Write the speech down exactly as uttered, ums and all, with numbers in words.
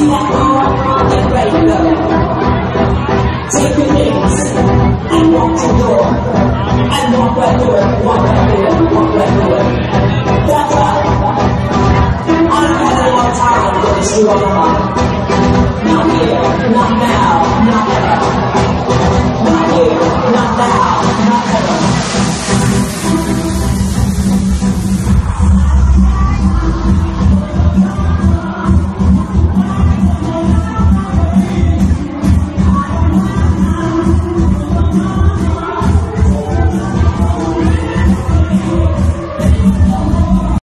See that car? Get ready to go. Take your things and walk to the door. And walk right through it, walk right through it, walk right through it. That's right. I've had a long time to put this shoe on the line. Not here, not now, not ever.